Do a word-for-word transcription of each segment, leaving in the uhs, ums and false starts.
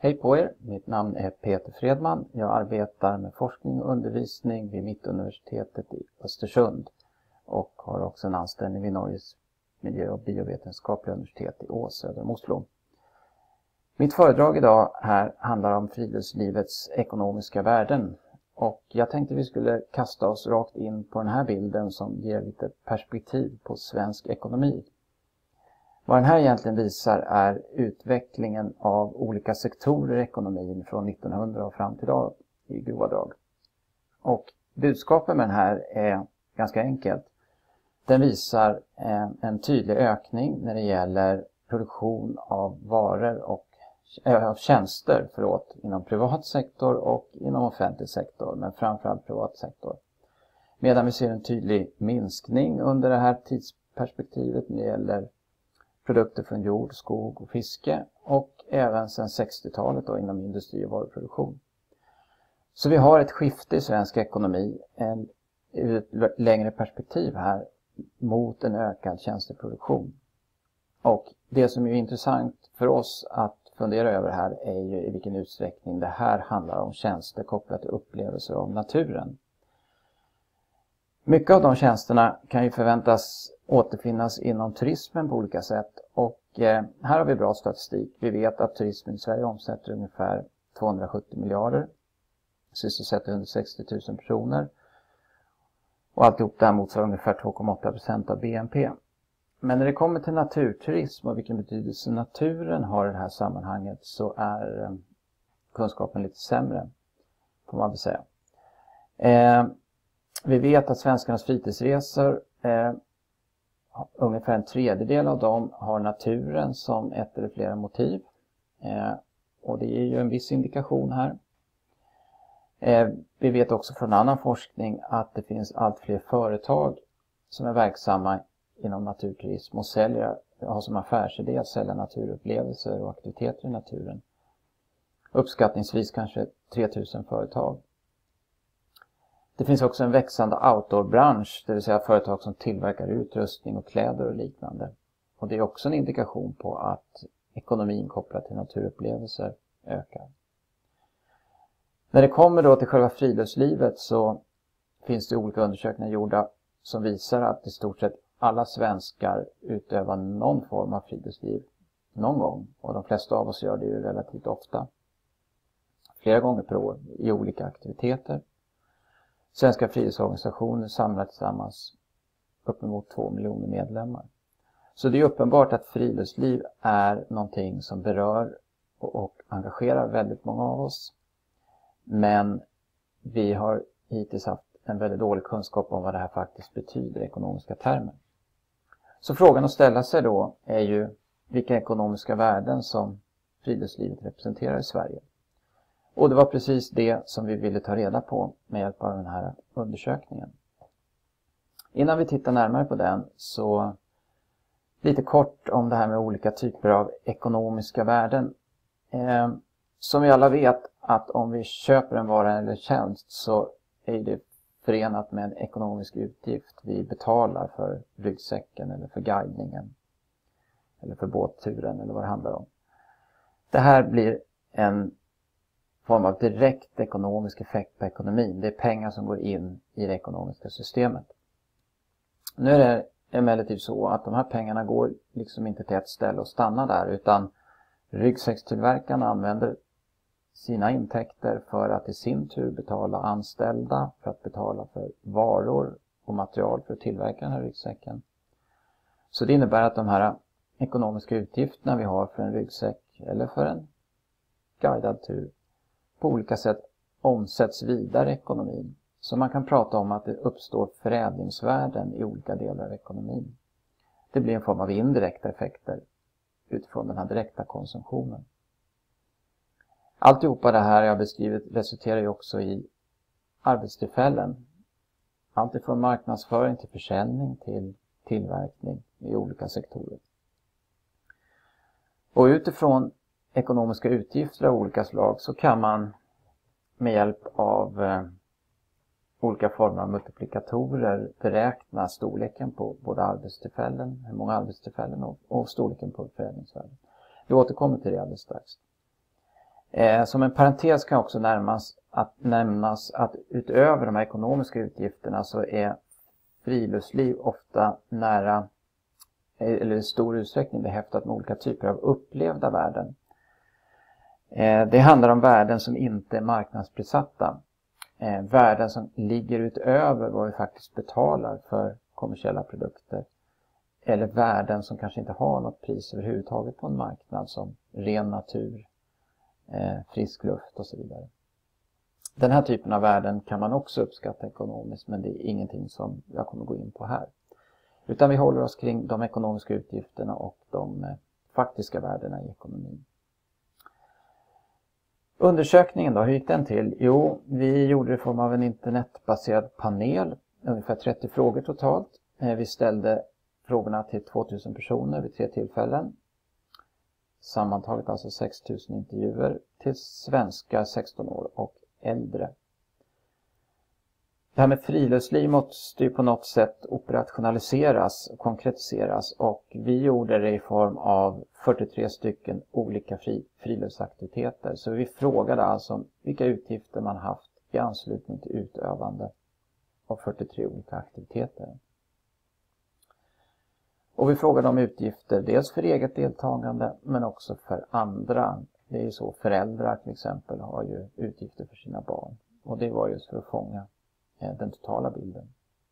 Hej på er, mitt namn är Peter Fredman. Jag arbetar med forskning och undervisning vid Mittuniversitetet i Östersund och har också en anställning vid Norges miljö- och biovetenskapliga universitet i Ås söder om Oslo. Mitt föredrag idag här handlar om friluftslivets ekonomiska värden och jag tänkte vi skulle kasta oss rakt in på den här bilden som ger lite perspektiv på svensk ekonomi. Vad den här egentligen visar är utvecklingen av olika sektorer i ekonomin från nittonhundra och fram till idag i grova drag. Och budskapet med den här är ganska enkelt. Den visar en tydlig ökning när det gäller produktion av varor och av tjänster förlåt, inom privat sektor och inom offentlig sektor, men framförallt privat sektor. Medan vi ser en tydlig minskning under det här tidsperspektivet när det gäller produkter från jord, skog och fiske och även sedan sextiotalet då inom industri- och varuproduktion. Så vi har ett skifte i svensk ekonomi en, ur ett längre perspektiv här mot en ökad tjänsteproduktion. Och det som är intressant för oss att fundera över här är ju i vilken utsträckning det här handlar om tjänster kopplat till upplevelser av naturen. Mycket av de tjänsterna kan ju förväntas återfinnas inom turismen på olika sätt och eh, här har vi bra statistik. Vi vet att turismen i Sverige omsätter ungefär tvåhundrasjuttio miljarder, sysselsätter hundrasextio tusen personer och alltihop det här motsvarar ungefär två komma åtta procent av B N P. Men när det kommer till naturturism och vilken betydelse naturen har i det här sammanhanget så är eh, kunskapen lite sämre, får man väl säga. Eh, vi vet att svenskarnas fritidsresor eh, ungefär en tredjedel av dem har naturen som ett eller flera motiv. Eh, och det är ju en viss indikation här. Eh, vi vet också från annan forskning att det finns allt fler företag som är verksamma inom naturturism och säljer, har som affärsidé att sälja naturupplevelser och aktiviteter i naturen. Uppskattningsvis kanske tre tusen företag. Det finns också en växande outdoorbransch, det vill säga företag som tillverkar utrustning och kläder och liknande. Och det är också en indikation på att ekonomin kopplad till naturupplevelser ökar. När det kommer då till själva friluftslivet så finns det olika undersökningar gjorda som visar att i stort sett alla svenskar utövar någon form av friluftsliv någon gång. Och de flesta av oss gör det ju relativt ofta. Flera gånger per år i olika aktiviteter. Svenska friluftsorganisationer samlar tillsammans uppemot två miljoner medlemmar. Så det är uppenbart att friluftsliv är någonting som berör och, och engagerar väldigt många av oss. Men vi har hittills haft en väldigt dålig kunskap om vad det här faktiskt betyder i ekonomiska termer. Så frågan att ställa sig då är ju vilka ekonomiska värden som friluftslivet representerar i Sverige. Och det var precis det som vi ville ta reda på med hjälp av den här undersökningen. Innan vi tittar närmare på den så lite kort om det här med olika typer av ekonomiska värden. Eh, som vi alla vet att om vi köper en vara eller tjänst så är det förenat med en ekonomisk utgift. Vi betalar för ryggsäcken eller för guidningen eller för båtturen eller vad det handlar om. Det här blir en form av direkt ekonomisk effekt på ekonomin. Det är pengar som går in i det ekonomiska systemet. Nu är det emellertid så att de här pengarna går liksom inte till ett ställe och stannar där utan ryggsäckstillverkarna använder sina intäkter för att i sin tur betala anställda, för att betala för varor och material för att tillverka den här ryggsäcken. Så det innebär att de här ekonomiska utgifterna vi har för en ryggsäck eller för en guidad tur på olika sätt omsätts vidare i ekonomin. Så man kan prata om att det uppstår förädlingsvärden i olika delar av ekonomin. Det blir en form av indirekta effekter utifrån den här direkta konsumtionen. Alltihopa det här jag beskrivit resulterar ju också i arbetstillfällen. Allt ifrån marknadsföring till försäljning till tillverkning i olika sektorer. Och utifrån ekonomiska utgifter av olika slag så kan man med hjälp av eh, olika former av multiplikatorer beräkna storleken på både arbetstillfällen, hur många arbetstillfällen och, och storleken på förädlingsvärden. Vi återkommer till det alldeles strax. Eh, som en parentes kan också närmas att nämnas att utöver de här ekonomiska utgifterna så är friluftsliv ofta nära eller i stor utsträckning behäftat med olika typer av upplevda värden. Eh, det handlar om värden som inte är marknadsprissatta. Eh, värden som ligger utöver vad vi faktiskt betalar för kommersiella produkter. Eller värden som kanske inte har något pris överhuvudtaget på en marknad, som ren natur, eh, frisk luft och så vidare. Den här typen av värden kan man också uppskatta ekonomiskt, men det är ingenting som jag kommer gå in på här. Utan vi håller oss kring de ekonomiska utgifterna och de eh, faktiska värdena i ekonomin. Undersökningen då, hur gick den till? Jo, vi gjorde det i form av en internetbaserad panel, ungefär trettio frågor totalt. Eh, vi ställde frågorna till tvåtusen personer vid tre tillfällen. Sammantaget alltså sex tusen intervjuer till svenskar sexton år och äldre. Det här med friluftsliv måste ju på något sätt operationaliseras och konkretiseras, och vi gjorde det i form av fyrtiotre stycken olika fri, friluftsaktiviteter. Så vi frågade alltså om vilka utgifter man haft i anslutning till utövande av fyrtiotre olika aktiviteter. Och vi frågade om utgifter dels för eget deltagande men också för andra. Det är ju så, föräldrar till exempel har ju utgifter för sina barn. Och det var just för att fånga eh, den totala bilden.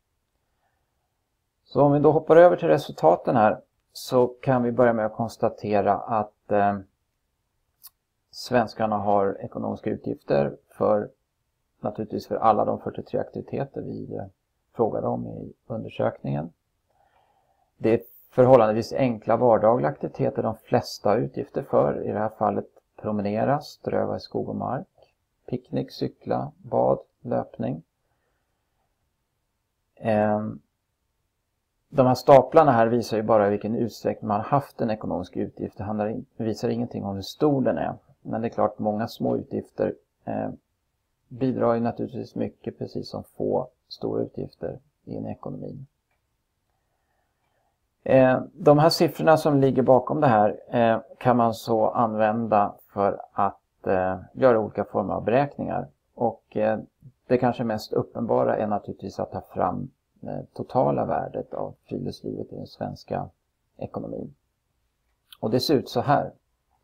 Så om vi då hoppar över till resultaten här, så kan vi börja med att konstatera att eh, svenskarna har ekonomiska utgifter för, naturligtvis för alla de fyrtiotre aktiviteter vi eh, frågade om i undersökningen. Det är förhållandevis enkla vardagliga aktiviteter de flesta har utgifter för. I det här fallet promenera, ströva i skog och mark, picknick, cykla, bad, löpning. De här staplarna här visar ju bara i vilken utsträckning man har haft en ekonomisk utgift. Det handlar, visar ingenting om hur stor den är. Men det är klart, många små utgifter eh, bidrar ju naturligtvis mycket, precis som få stora utgifter i en ekonomi. De här siffrorna som ligger bakom det här kan man så använda för att göra olika former av beräkningar. Och det kanske mest uppenbara är naturligtvis att ta fram totala värdet av friluftslivet i den svenska ekonomin. Och det ser ut så här.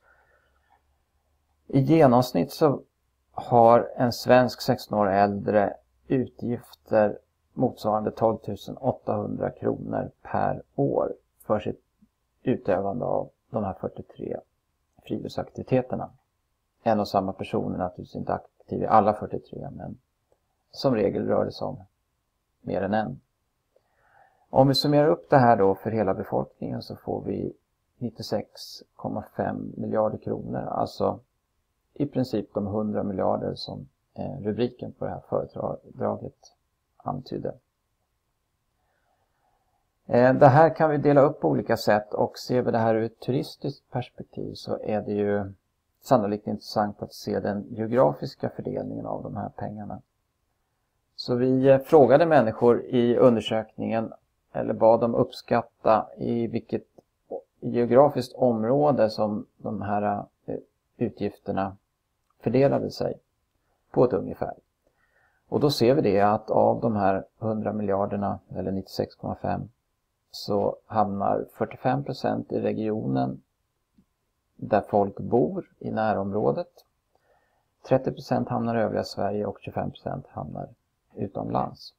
I genomsnitt så har en svensk sexton år äldre utgifter motsvarande tolv tusen åttahundra kronor per år för sitt utövande av de här fyrtiotre friluftsaktiviteterna. En och samma person är naturligtvis inte aktiv i alla fyrtiotre, men som regel rör det sig om mer än en. Om vi summerar upp det här då för hela befolkningen, så får vi nittiosex komma fem miljarder kronor. Alltså i princip de hundra miljarder som rubriken på det här föredraget antydde. Det här kan vi dela upp på olika sätt, och ser vi det här ur ett turistiskt perspektiv så är det ju sannolikt intressant att se den geografiska fördelningen av de här pengarna. Så vi frågade människor i undersökningen, eller bad dem uppskatta i vilket geografiskt område som de här utgifterna fördelade sig på ett ungefär. Och då ser vi det att av de här hundra miljarderna, eller nittiosex komma fem, så hamnar fyrtiofem procent i regionen där folk bor i närområdet. trettio procent hamnar i övriga Sverige och tjugofem procent hamnar utomlands.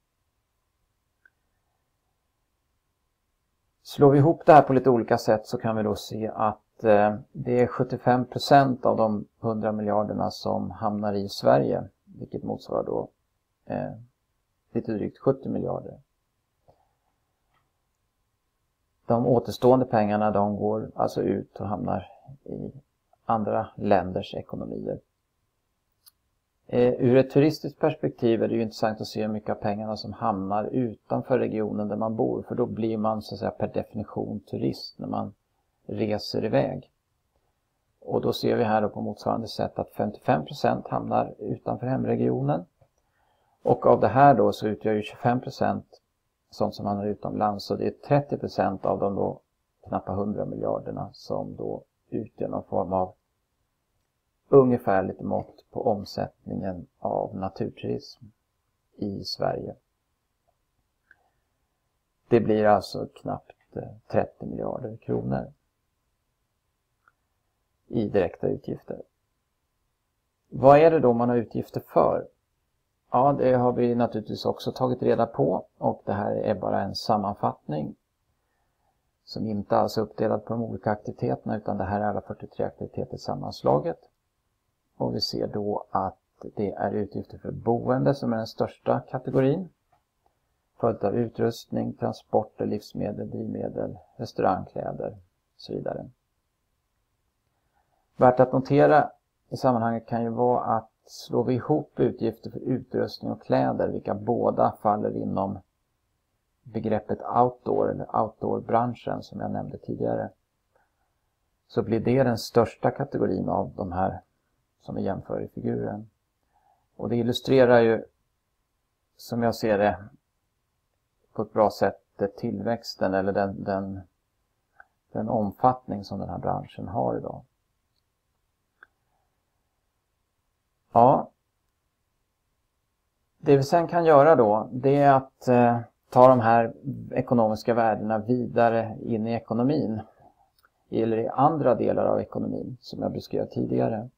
Slår vi ihop det här på lite olika sätt så kan vi då se att eh, det är sjuttiofem procent av de hundra miljarderna som hamnar i Sverige, vilket motsvarar då eh, lite drygt sjuttio miljarder. De återstående pengarna, de går alltså ut och hamnar i andra länders ekonomier. Eh, ur ett turistiskt perspektiv är det ju intressant att se hur mycket av pengarna som hamnar utanför regionen där man bor. För då blir man så att säga per definition turist när man reser iväg. Och då ser vi här då på motsvarande sätt att femtiofem procent hamnar utanför hemregionen. Och av det här då så utgör ju tjugofem procent sånt som hamnar utomlands. Så det är trettio procent av de då knappt hundra miljarderna som då utgör någon form av ungefärligt mått på omsättningen av naturturism i Sverige. Det blir alltså knappt trettio miljarder kronor i direkta utgifter. Vad är det då man har utgifter för? Ja, det har vi naturligtvis också tagit reda på, och det här är bara en sammanfattning som inte alls är uppdelad på de olika aktiviteterna, utan det här är alla fyrtiotre aktiviteter sammanslaget. Och vi ser då att det är utgifter för boende som är den största kategorin, följt av utrustning, transporter, livsmedel, drivmedel, restaurangkläder och så vidare. Värt att notera i sammanhanget kan ju vara att slår vi ihop utgifter för utrustning och kläder, vilka båda faller inom begreppet outdoor eller outdoor-branschen som jag nämnde tidigare, så blir det den största kategorin av de här som vi jämför i figuren. Och det illustrerar ju, som jag ser det, på ett bra sätt tillväxten eller den, den, den omfattning som den här branschen har idag. Ja, det vi sen kan göra då, det är att eh, ta de här ekonomiska värdena vidare in i ekonomin eller i andra delar av ekonomin som jag beskrev tidigare.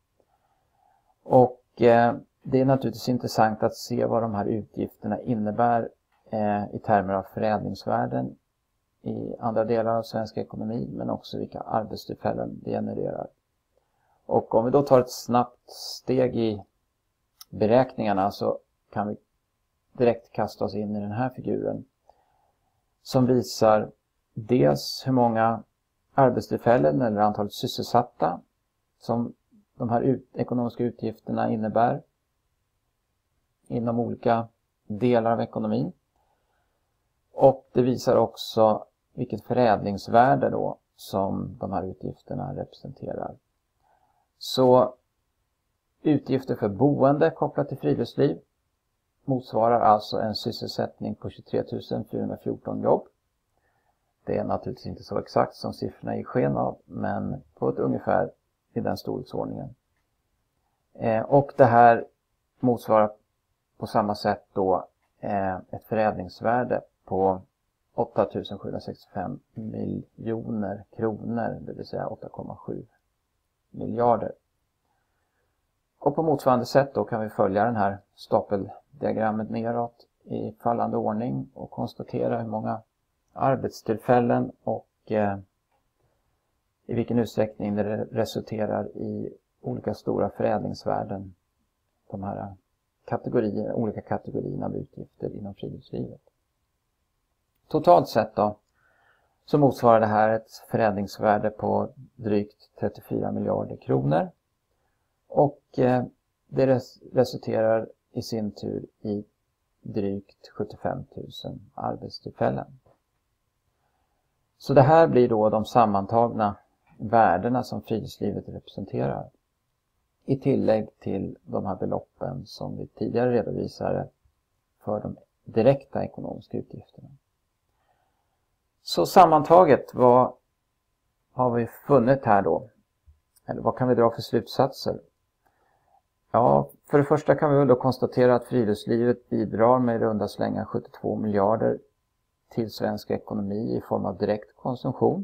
Och eh, det är naturligtvis intressant att se vad de här utgifterna innebär eh, i termer av förädlingsvärden i andra delar av svensk ekonomi, men också vilka arbetstillfällen det genererar. Och om vi då tar ett snabbt steg i beräkningarna så kan vi direkt kasta oss in i den här figuren som visar dels hur många arbetstillfällen eller antalet sysselsatta som de här ut- ekonomiska utgifterna innebär inom olika delar av ekonomin. Och det visar också vilket förädlingsvärde då som de här utgifterna representerar. Så utgifter för boende kopplat till friluftsliv motsvarar alltså en sysselsättning på tjugotre tusen fyrahundrafjorton jobb. Det är naturligtvis inte så exakt som siffrorna i sken av, men på ett ungefär i den storleksordningen. Eh, och det här motsvarar på samma sätt då eh, ett förädlingsvärde på åtta tusen sjuhundrasextiofem miljoner kronor, det vill säga åtta komma sju miljarder. Och på motsvarande sätt då kan vi följa den här stapeldiagrammet neråt i fallande ordning och konstatera hur många arbetstillfällen och eh, i vilken utsträckning det resulterar i olika stora förädlingsvärden, de här kategorier, olika kategorierna av utgifter inom friluftslivet. Totalt sett då så motsvarar det här ett förädlingsvärde på drygt trettiofyra miljarder kronor. Och eh, det res- resulterar i sin tur i drygt sjuttiofem tusen arbetstillfällen. Så det här blir då de sammantagna värdena som friluftslivet representerar. I tillägg till de här beloppen som vi tidigare redovisade för de direkta ekonomiska utgifterna. Så sammantaget, vad har vi funnit här då? Eller vad kan vi dra för slutsatser? Ja, för det första kan vi väl då konstatera att friluftslivet bidrar med runda slängar sjuttiotvå miljarder till svensk ekonomi i form av direkt konsumtion.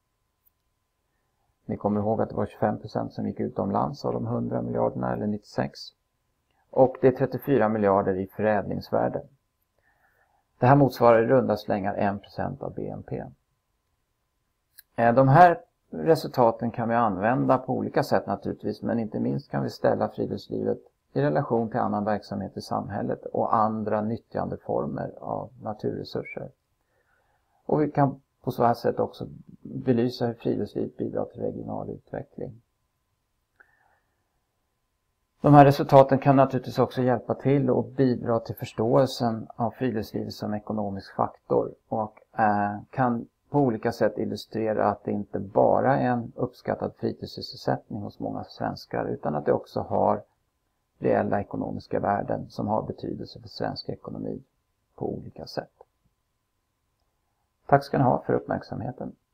Ni kommer ihåg att det var tjugofem procent som gick utomlands av de hundra miljarderna eller nittiosex. Och det är trettiofyra miljarder i förädlingsvärde. Det här motsvarar i runda slängar en procent av B N P. De här resultaten kan vi använda på olika sätt naturligtvis, men inte minst kan vi ställa friluftslivet i relation till annan verksamhet i samhället och andra nyttjandeformer av naturresurser. Och vi kan på så här sätt också belysa hur friluftslivet bidrar till regional utveckling. De här resultaten kan naturligtvis också hjälpa till och bidra till förståelsen av friluftslivet som ekonomisk faktor och eh, kan på olika sätt illustrera att det inte bara är en uppskattad fritidssysselsättning hos många svenskar, utan att det också har reella ekonomiska värden som har betydelse för svensk ekonomi på olika sätt. Tack ska ni ha för uppmärksamheten.